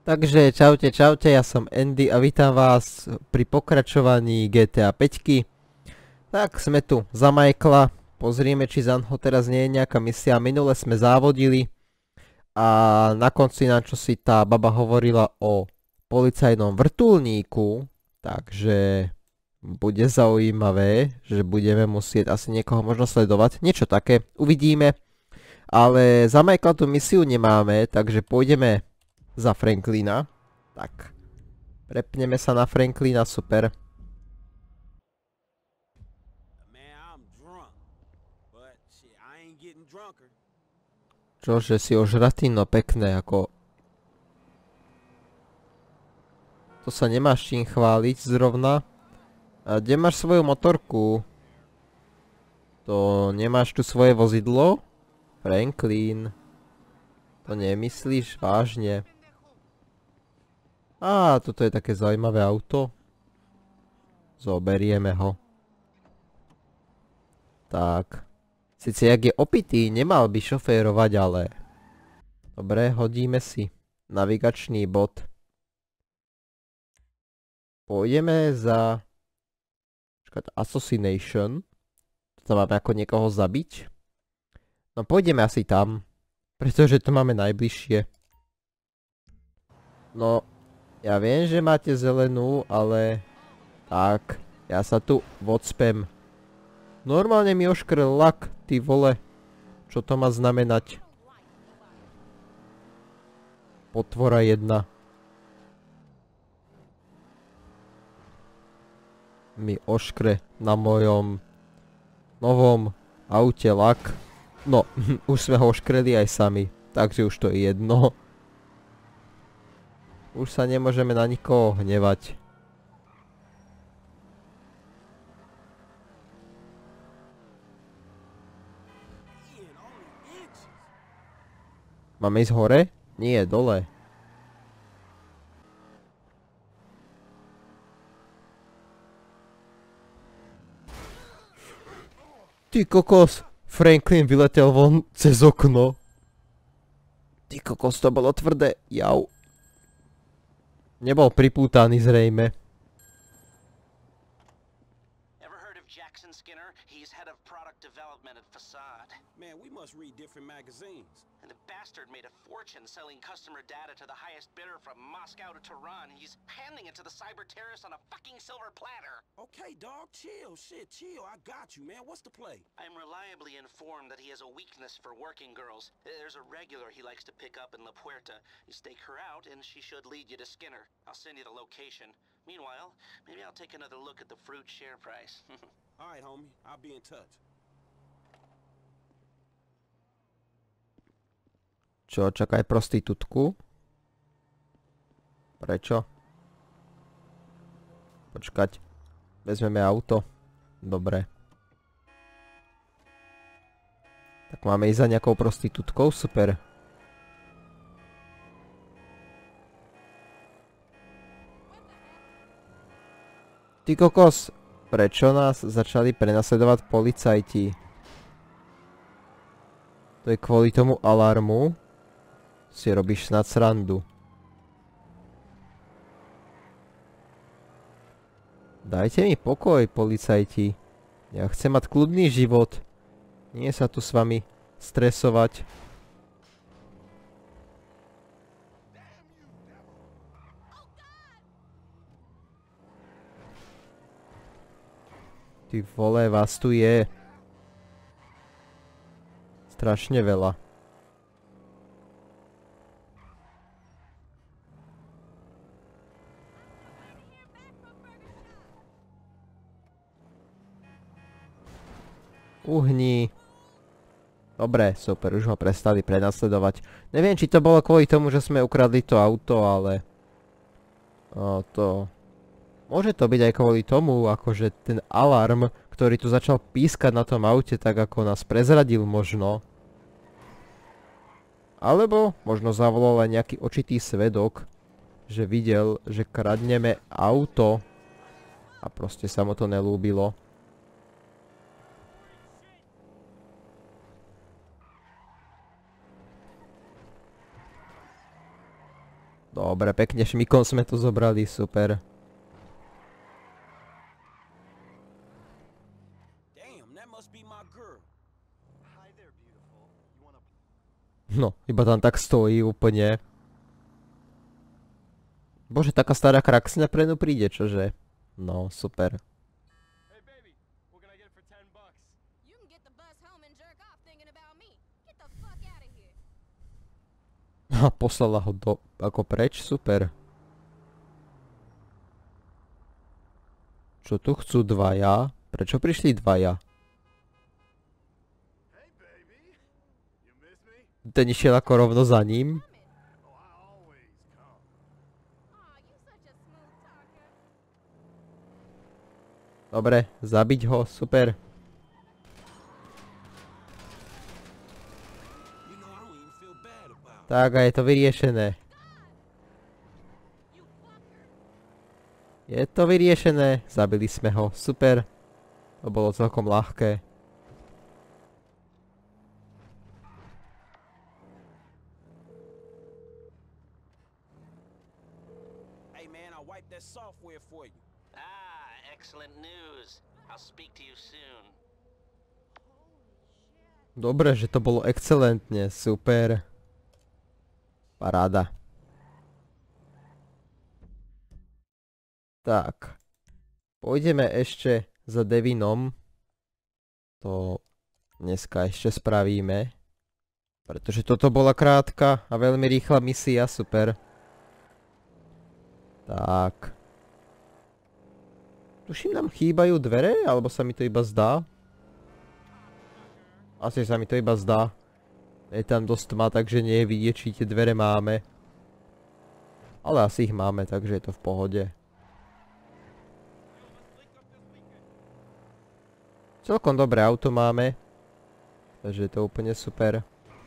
Takže čaute, čaute, ja som Andy a vítam vás pri pokračovaní GTA 5. Tak sme tu za Michaela, pozrieme či za ho teraz nie je nejaká misia. Minule sme závodili a na konci nám čo si tá baba hovorila o policajnom vrtuľníku, takže bude zaujímavé, že budeme musieť asi niekoho možno sledovať, niečo také, uvidíme. Ale za Michaela tú misiu nemáme, takže pôjdeme za Franklina. Tak, prepneme sa na Franklina, super. Čože si ožratý, no pekné, ako... To sa nemáš čím chváliť zrovna. A kde máš svoju motorku? To nemáš tu svoje vozidlo? Franklin. To nemyslíš vážne? Á, toto je také zaujímavé auto. Zoberieme ho. Tak. Sice jak je opitý, nemal by šoférovať, ale... Dobre, hodíme si navigačný bod. Pôjdeme za... Assassination. To máme ako niekoho zabiť. No pôjdeme asi tam. Pretože to máme najbližšie. No... Ja viem, že máte zelenú, ale... Tak, ja sa tu vocpem. Normálne mi oškrel lak, ty vole. Čo to má znamenať? Potvora jedna. Mi oškre na mojom novom aute lak. No, už sme ho oškreli aj sami, takže už to je jedno. Už sa nemôžeme na nikoho hnevať. Máme ísť hore? Nie, dole. Ty kokos! Franklin vyletel von cez okno. Ty kokos, to bolo tvrdé. Jau. Nebol pripútaný zrejme. Ever heard of Jackson Skinner? He's head of product development at Facade. Man, we must read different magazines. And the bastard made a fortune selling customer data to the highest bidder from Moscow to Tehran. He's handing it to the cyber terrorists on a fucking silver platter. Okay, dog, chill. Shit, chill. I got you, man. What's the play? I'm reliably informed that he has a weakness for working girls. There's a regular he likes to pick up in La Puerta. You stake her out, and she should lead you to Skinner. I'll send you the location. Meanwhile, maybe I'll take another look at the fruit share price. All right, homie. I'll be in touch. Čo, čakaj prostitútku? Prečo? Počkať. Vezmeme auto. Dobre. Tak máme ísť za nejakou prostitútkou? Super. Ty kokos, prečo nás začali prenasledovať policajti? To je kvôli tomu alarmu? Si robíš snad srandu. Dajte mi pokoj, policajti. Ja chcem mať kľudný život. Nie sa tu s vami stresovať. Ty vole, vás tu je. Strašne veľa. Uhni. Dobre, super, už ho prestali prenasledovať. Neviem, či to bolo kvôli tomu, že sme ukradli to auto, ale... Môže to byť aj kvôli tomu, akože ten alarm, ktorý tu začal pískať na tom aute, tak ako nás prezradil možno. Alebo možno zavolal aj nejaký očitý svedok, že videl, že kradneme auto a proste sa mu to nelúbilo. Dobre, pekne šmikom sme to zobrali, super. Damn, that must be my girl. Hi there, beautiful. You wanna... No, iba tam tak stojí úplne. Bože, taká stará kraksina pre ňu príde, čože? No, super. Hey, baby. What can I get for $10? You can get the bus home and jerk off thinking about me. Get the fuck out of here. A poslala ho ako preč, super. Čo tu chcú dvaja? Prečo prišli dvaja? Hey, baby. You miss me? Ten išiel ako rovno za ním. Oh, I always come. Aw, you such a smooth talker. Dobre, zabiť ho, super. You know, I don't even feel bad about it. Tak a je to vyriešené. You fucker. Je to vyriešené, zabili sme ho, super. To bolo celkom ľahké. Hey, man, I wiped that software for you. Ah, excellent news. I'll speak to you soon. Dobre, že to bolo excelentne, super. Paráda. Tak. Pôjdeme ešte za Devinom. To dneska ešte spravíme. Pretože toto bola krátka a veľmi rýchla misia, super. Tak. Tuším, nám chýbajú dvere, alebo sa mi to iba zdá? Asi sa mi to iba zdá. Je tam dosť tma, takže nie je vidieť, či tie dvere máme. Ale asi ich máme, takže je to v pohode. Celkom dobré auto máme. Takže je to úplne super.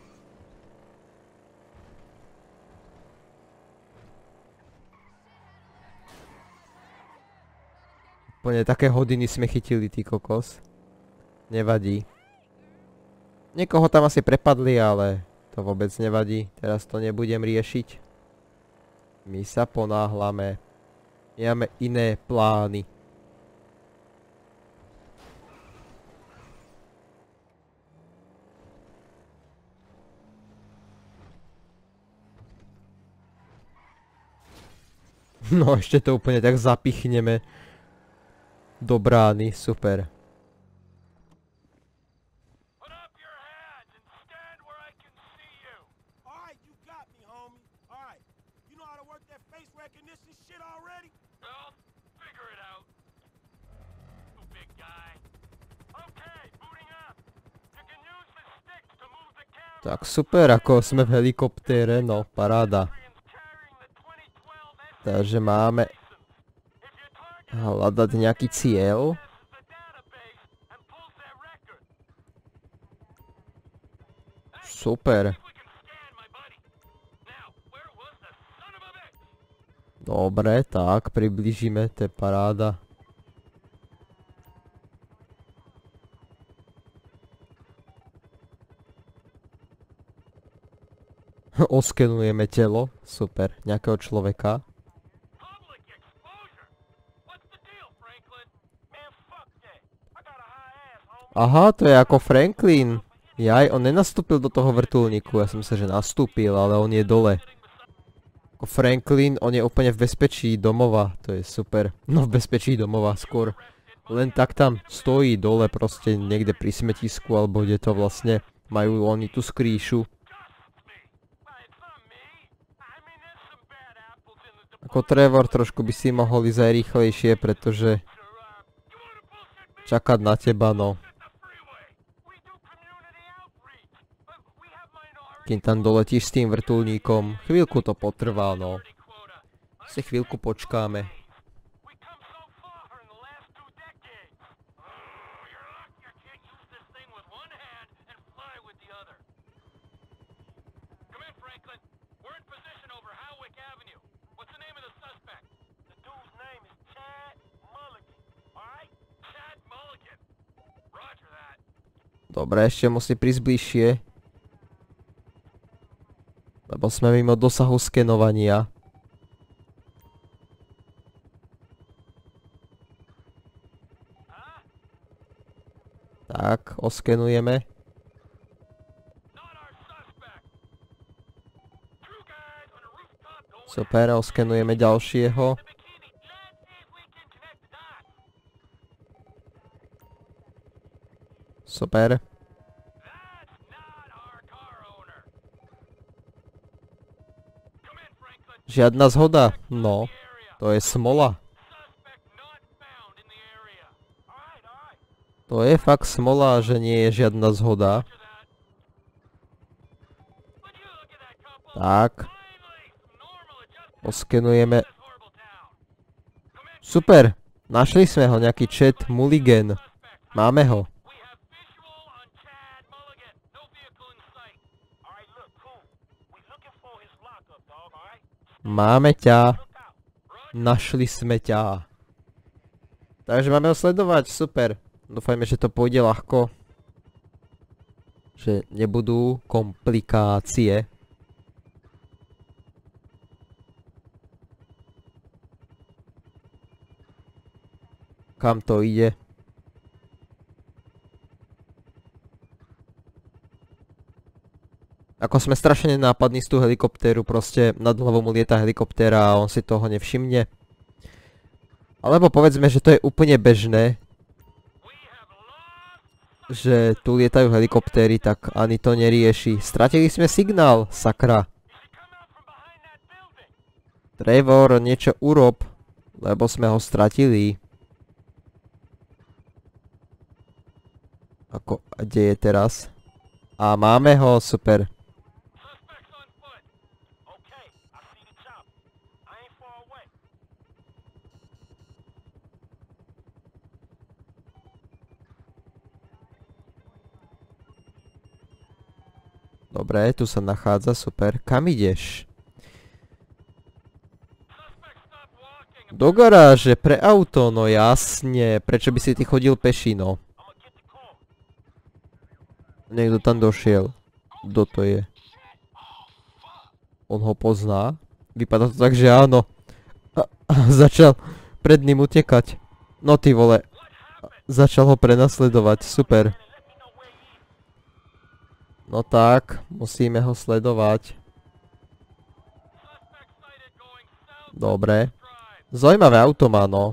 Úplne také hodiny sme chytili, ty kokos. Nevadí. Niekoho tam asi prepadli, ale to vôbec nevadí. Teraz to nebudem riešiť. My sa ponáhľame. Máme iné plány. No ešte to úplne tak zapichneme do brány, super. Put up your hands and stand where I can see you. All right, you got me, homie. All right. You know how to work that face recognition shit already? Well, figure it out. You big guy. Okay, booting up. You can use the sticks to move the camera. Tak super, ako sme v helikoptére, no paráda. Carrying the 2012 Takže máme If your target hľadať nejaký cieľ. accesses the database and pulls their record, Super. we can scan my buddy. Now, where was the son of a bitch? Dobre, tak, priblížime, to je paráda. Oskenujeme telo, super, nejakého človeka. Public exposure. What's the deal, Franklin? Man, fuck that. I got a high ass, homie. Aha, to je ako Franklin. Jaj, on nenastúpil do toho vrtuľníku, ja som sa, že nastúpil, ale on je dole. Ako Franklin, on je úplne v bezpečí domova, to je super. No v bezpečí domova skôr. Len tak tam stojí dole proste niekde pri smetisku, alebo kde to vlastne majú oni tú skrýšu. Why, it's not me. I mean, there's some bad apples in the Ako Trevor trošku by si mohol ísť aj rýchlejšie, pretože You wanna bullshit me? čakať na teba, no. At the freeway. We do community outreach. But we have minority Kým tam doletíš s tým vrtuľníkom, chvíľku to potrvá, no. quota. Si chvíľku počkáme. We come so far in the last 2 decades. Oh, you're lucky you can't use this thing with one hand and fly with the other. Come in, Franklin. We're in position over Howick Avenue. What's the name of the suspect? The dude's name is Chad Mulligan. All right? Chad Mulligan. Roger that. Dobre, ešte musí prísť bližšie. Lebo sme mimo dosahu skenovania. Tak, oskenujeme. Super, oskenujeme ďalšieho. Super. Žiadna zhoda. No, to je smola. To je fakt smola, že nie je žiadna zhoda. Tak. Oskenujeme. Super. Našli sme ho, nejaký Chad Mulligan. Máme ho. Máme ťa. Našli sme ťa. Takže máme ho sledovať, super. Dúfajme, že to pôjde ľahko. Že nebudú komplikácie. Kam to ide? Ako sme strašne nenápadní z tú helikoptéru, proste nad hlavou mu lieta helikoptéra a on si toho nevšimne. Alebo povedzme, že to je úplne bežné, že tu lietajú helikoptéry, tak ani to nerieši. Stratili sme signál, sakra. Trevor, niečo urob, lebo sme ho stratili. Ako, kde je teraz? A máme ho, super. Dobre, tu sa nachádza, super. Kam ideš? Do garáže, pre auto, no jasne. Prečo by si ty chodil peši, no? Niekto tam došiel. Kto to je? On ho pozná? Vypadá to tak, že áno. Začal pred ním utekať. No ty vole. Začal ho prenasledovať, super. No tak, musíme ho sledovať. Dobre. Zaujímavé auto má, no.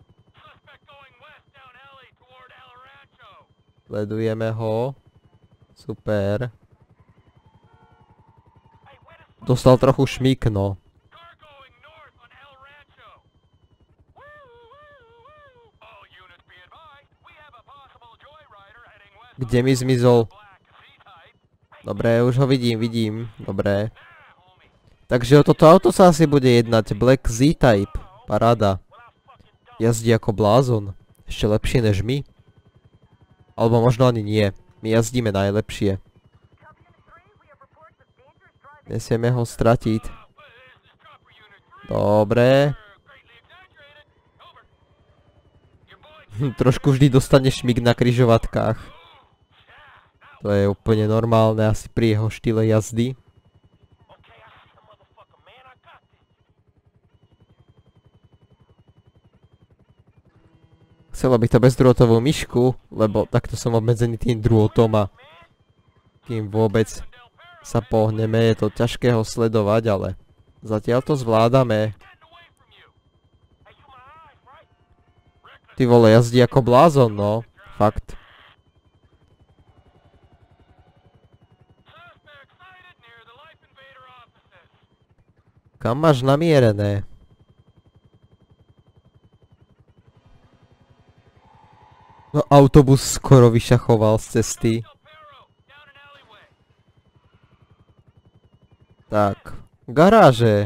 Sledujeme ho. Super. Dostal trochu šmík, no. Kde mi zmizol? Dobre, už ho vidím. Dobre. Takže o toto auto sa asi bude jednať. Black Z-Type. Paráda. Jazdí ako blázon. Ešte lepšie než my. Alebo možno ani nie. My jazdíme najlepšie. Nesieme ho stratiť. Dobre. Trošku vždy dostane šmík na križovatkách. To je úplne normálne asi pri jeho štýle jazdy. Chcelo by to bezdrôtovú myšku, lebo takto som obmedzený tým drôtom a kým vôbec sa pohneme, je to ťažké ho sledovať, ale zatiaľ to zvládame. Ty vole, jazdí ako blázon, no. Fakt. Kam máš namierené? No autobus skoro vyšachoval z cesty. Tak, garáže.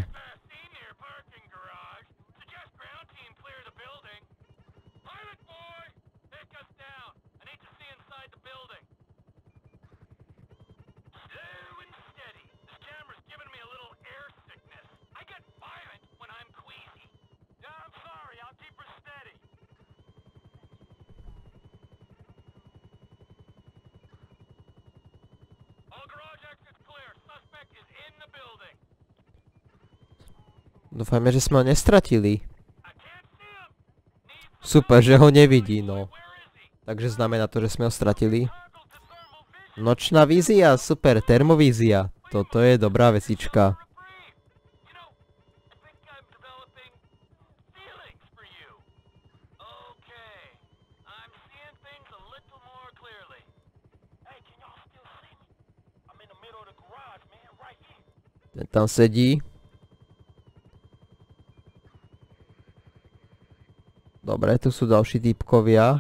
Dúfajme, že sme ho nestratili. Super, že ho nevidí, no. Takže znamená to, že sme ho stratili. Nočná vízia, super, termovízia. Toto je dobrá vecička. Ten tam sedí. Dobre, tu sú ďalší týpkovia.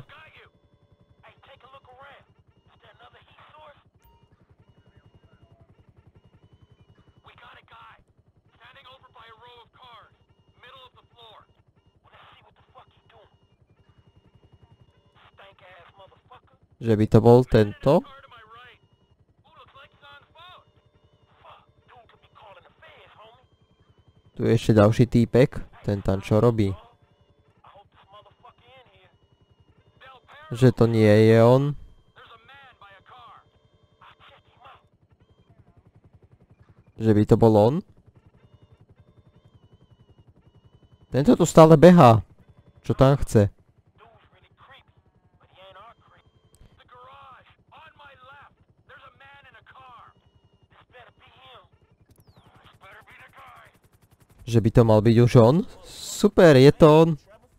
Že by to bol tento? Tu je ešte ďalší týpek. Ten tam čo robí? Že to nie je on. Že by to bol on? Tento tu stále behá. Čo tam chce? Že by to mal byť už on? Super, je to on.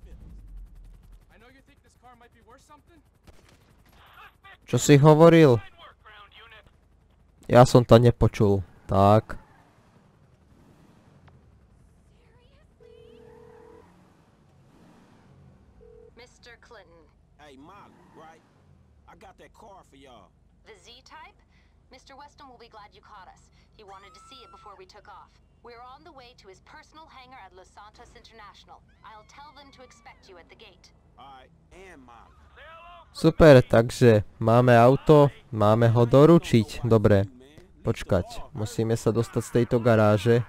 Čo si hovoril? Ja som to nepočul. Tak. Mr. Clinton, Hey, Molly, right? I got that car for y'all. the Z-type? Mr. Weston will be glad you caught us. He wanted to see it before we took off. We're on the way to his personal hangar at Los Santos International. I'll tell them to expect you at the gate. Alright, and Molly. Super, takže máme auto, máme ho doručiť. Dobre, počkať, musíme sa dostať z tejto garáže.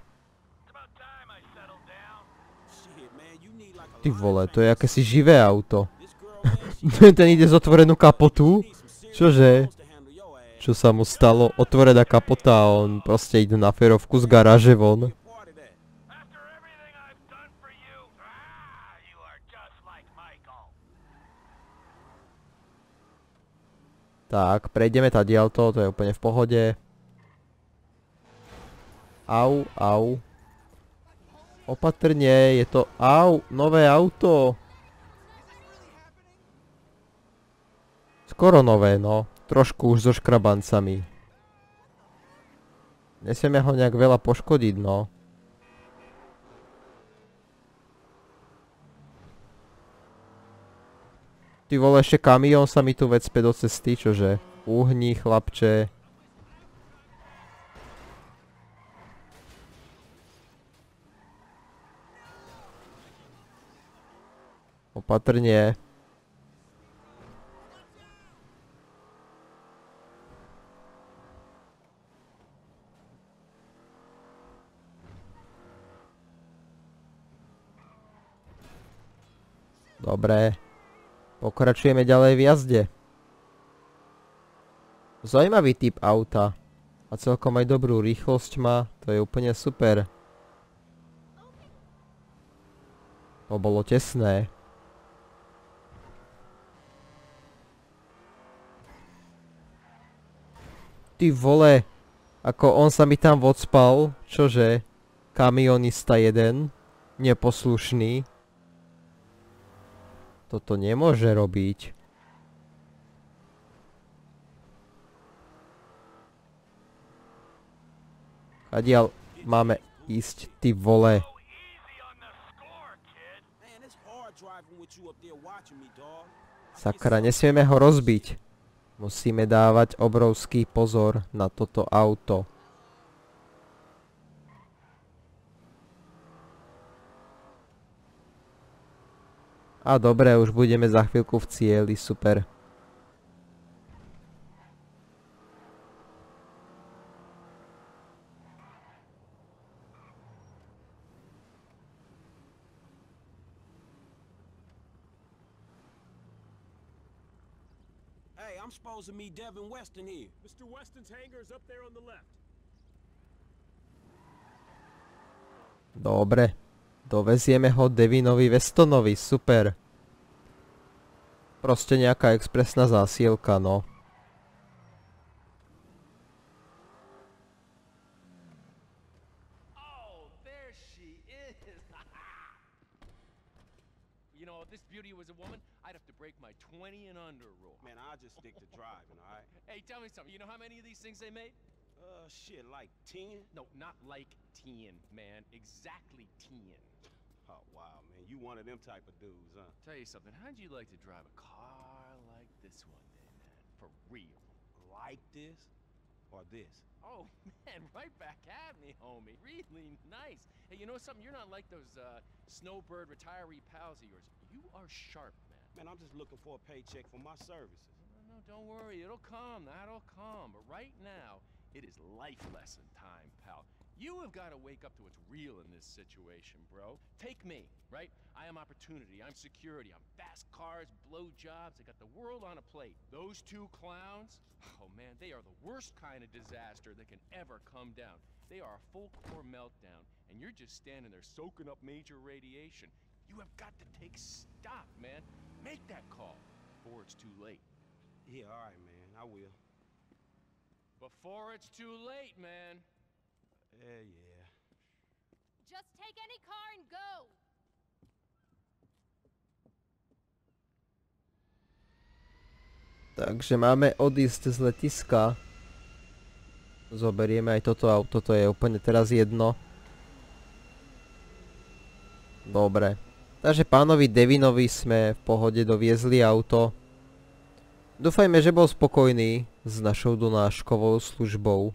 Shit, man, you need like a Ty vole, to je akési živé auto. Ten ide z otvorenú kapotu? Čože? to handle your ass. Čo sa mu stalo? Otvorená kapota a on proste ide na ferovku z garáže von. Part of that. After everything I've done for you, you are just like Michael. Tak, prejdeme tadiaľto, to je úplne v pohode. Au, au. Opatrne, je to... Au, nové auto. Skoro nové, no. Trošku už so škrabancami. Nesieme ho nejak veľa poškodiť, no. Ty vole, ešte kamión sa mi tu vecpe do cesty, čože? Uhni, chlapče. Opatrne. Dobre. Pokračujeme ďalej v jazde. Zaujímavý typ auta. A celkom aj dobrú rýchlosť má. To je úplne super. To bolo tesné. Ty vole. Ako on sa mi tam odspal. Čože? Kamionista jeden. Neposlušný. Toto nemôže robiť. Kadiaľ máme ísť, ty vole. Easy on the score, kid. Man, it's hard driving with you up there watching me, dog. Sakra, nesmieme ho rozbiť. Musíme dávať obrovský pozor na toto auto. A dobre, už budeme za chvíľku v cieli, super. Hey, I'm supposed to meet Devin Weston here. Mr. Weston's hangar is up there on the left. Dobre. Dovezieme ho Devinovi Westonovi, super. Proste nejaká expresná zásielka, no. Oh, there she is. You know, if this beauty was a woman, I'd have to break my 20 and under rule. Man, I'll just stick to driving, all right? Hey, tell me something. You know how many of these things they made? Shit, like 10? No, not like 10, man. Exactly 10. Oh, wow, man. You one of them type of dudes, huh? Tell you something. How'd you like to drive a car like this one day, man? For real. Like this? Or this? Oh, man, right back at me, homie. Really nice. Hey, you know something? You're not like those snowbird retiree pals of yours. You are sharp, man. Man, I'm just looking for a paycheck for my services. No, don't worry. It'll come. That'll come. But right now, it is life lesson time, pal. You have got to wake up to what's real in this situation, bro. Take me, right? I am opportunity. I'm security. I'm fast cars, blow jobs. I got the world on a plate. Those two clowns, oh man, they are the worst kind of disaster that can ever come down. They are a full core meltdown, and you're just standing there soaking up major radiation. You have got to take stock, man. Make that call before it's too late. Yeah, all right, man. I will. Before it's too late, man. Yeah. Just take any car and go! Takže máme odísť z letiska. Zoberieme aj toto auto, to je úplne teraz jedno. Dobre. Takže pánovi Devinovi sme v pohode doviezli auto. Dúfajme, že bol spokojný s našou donáškovou službou.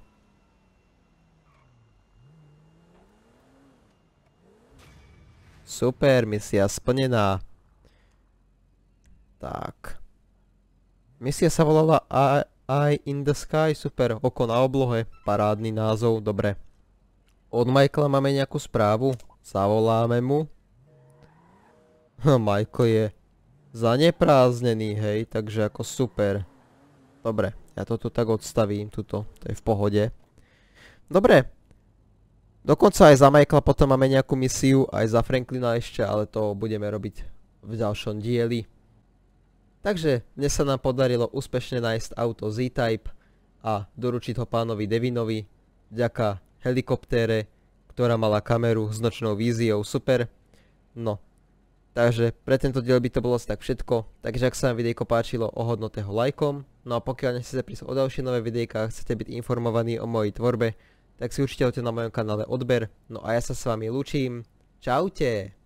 Super, misia splnená. Tak. Misia sa volala Eye in the Sky, super, oko na oblohe, parádny názov, dobre. Od Michaela máme nejakú správu, zavoláme mu. Michael je zanepráznený, hej, takže ako super. Dobre, ja to tu tak odstavím, tuto, to je v pohode. Dobre. Dokonca aj za Michaela potom máme nejakú misiu, aj za Franklina ešte, ale to budeme robiť v ďalšom dieli. Takže dnes sa nám podarilo úspešne nájsť auto Z-Type a doručiť ho pánovi Devinovi vďaka helikoptére, ktorá mala kameru s nočnou víziou, super. No, takže pre tento diel by to bolo asi tak všetko, takže ak sa vám videjko páčilo, ohodnote ho lajkom. No a pokiaľ nechcete prísť o ďalšie nové videjka a chcete byť informovaní o mojej tvorbe, tak si určite hoďte na mojom kanále odber. No a ja sa s vami lúčim. Čaute!